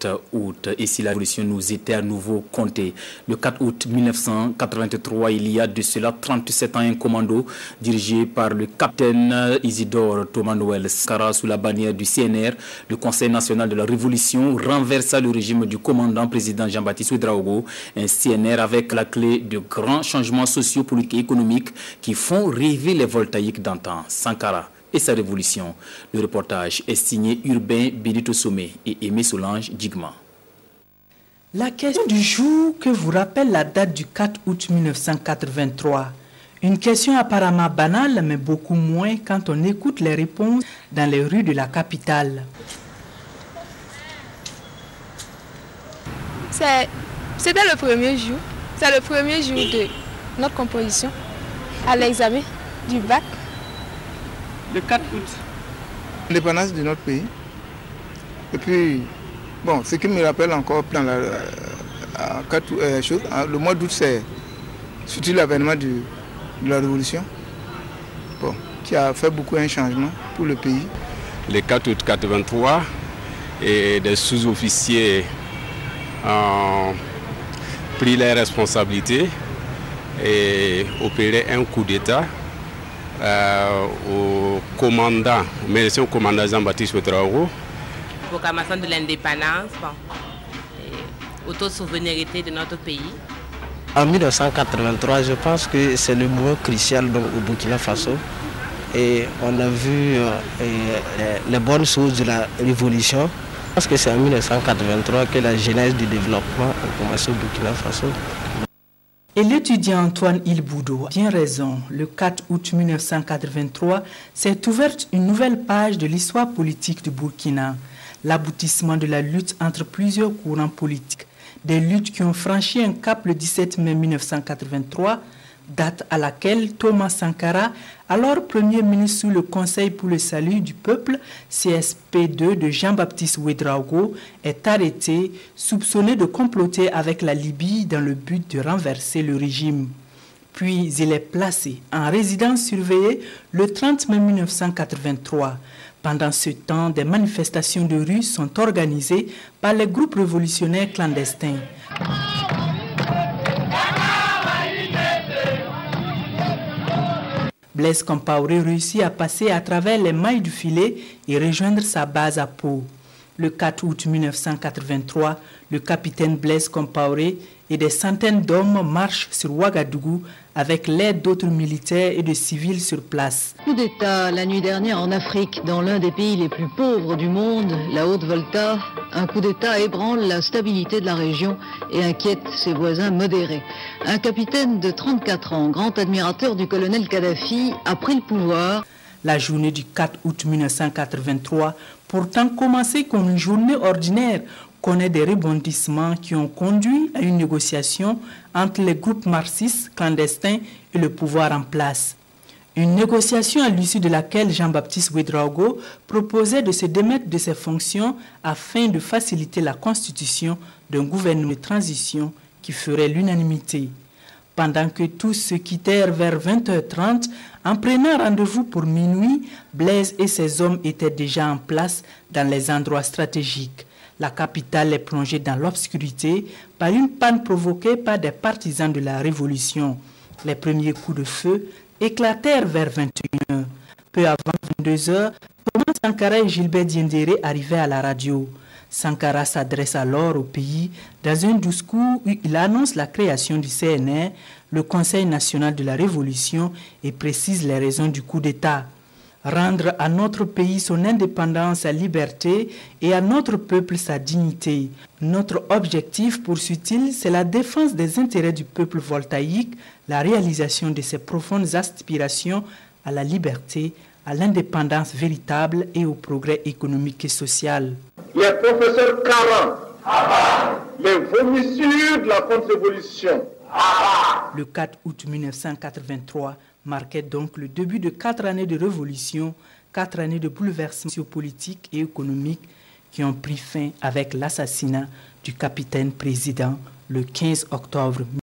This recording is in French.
4 août. Et si la révolution nous était à nouveau comptée, le 4 août 1983, il y a de cela 37 ans, un commando dirigé par le capitaine Isidore Thomas Noël Sankara sous la bannière du CNR, le Conseil national de la Révolution, renversa le régime du commandant président Jean-Baptiste Ouédraogo, un CNR avec la clé de grands changements sociaux, politiques et économiques qui font rêver les voltaïques d'antan. Sankara et sa révolution. Le reportage est signé Urbain Bédito Sommet et Aimé Solange Digma. La question du jour que vous rappelle la date du 4 août 1983. Une question apparemment banale, mais beaucoup moins quand on écoute les réponses dans les rues de la capitale. C'était le premier jour. C'est le premier jour de notre composition à l'examen du bac. Le 4 août. L'indépendance de notre pays. Et puis, bon, ce qui me rappelle encore plein le mois d'août, c'est surtout l'avènement de la Révolution, bon, qui a fait beaucoup un changement pour le pays. Le 4 août 1983, et des sous-officiers ont pris les responsabilités et opéré un coup d'État au commandant Jean-Baptiste Ouédraogo. Proclamation de l'indépendance, autosouveraineté de notre pays. En 1983, je pense que c'est le moment crucial au Burkina Faso. Et on a vu les bonnes choses de la révolution. Je pense que c'est en 1983 que la genèse du développement a commencé au Burkina Faso. Et l'étudiant Antoine Ilboudou a bien raison. Le 4 août 1983 s'est ouverte une nouvelle page de l'histoire politique du Burkina. L'aboutissement de la lutte entre plusieurs courants politiques. Des luttes qui ont franchi un cap le 17 mai 1983, date à laquelle Thomas Sankara, alors Premier ministre sous le Conseil pour le salut du peuple, CSP2 de Jean-Baptiste Ouédraogo, est arrêté, soupçonné de comploter avec la Libye dans le but de renverser le régime. Puis il est placé en résidence surveillée le 30 mai 1983. Pendant ce temps, des manifestations de rue sont organisées par les groupes révolutionnaires clandestins. Blaise Compaoré réussit à passer à travers les mailles du filet et rejoindre sa base à Pau. Le 4 août 1983, le capitaine Blaise Compaoré et des centaines d'hommes marchent sur Ouagadougou avec l'aide d'autres militaires et de civils sur place. Coup d'État la nuit dernière en Afrique, dans l'un des pays les plus pauvres du monde, la Haute-Volta. Un coup d'État ébranle la stabilité de la région et inquiète ses voisins modérés. Un capitaine de 34 ans, grand admirateur du colonel Kadhafi, a pris le pouvoir. La journée du 4 août 1983, pourtant commencée comme une journée ordinaire, connaît des rebondissements qui ont conduit à une négociation entre les groupes marxistes clandestins et le pouvoir en place. Une négociation à l'issue de laquelle Jean-Baptiste Ouédraogo proposait de se démettre de ses fonctions afin de faciliter la constitution d'un gouvernement de transition qui ferait l'unanimité. Pendant que tous se quittèrent vers 20h30, en prenant rendez-vous pour minuit, Blaise et ses hommes étaient déjà en place dans les endroits stratégiques. La capitale est plongée dans l'obscurité par une panne provoquée par des partisans de la Révolution. Les premiers coups de feu éclatèrent vers 21h. Peu avant 22h, Thomas Sankara et Gilbert Diendéré arrivaient à la radio. Sankara s'adresse alors au pays dans un discours où il annonce la création du CNR, le Conseil national de la Révolution, et précise les raisons du coup d'État. Rendre à notre pays son indépendance, sa liberté et à notre peuple sa dignité. Notre objectif, poursuit-il, c'est la défense des intérêts du peuple voltaïque, la réalisation de ses profondes aspirations à la liberté, à l'indépendance véritable et au progrès économique et social. Les professeurs Caron, les vomissures de la contre-révolution. Le 4 août 1983 marquait donc le début de 4 années de révolution, 4 années de bouleversements politiques et économiques qui ont pris fin avec l'assassinat du capitaine président le 15 octobre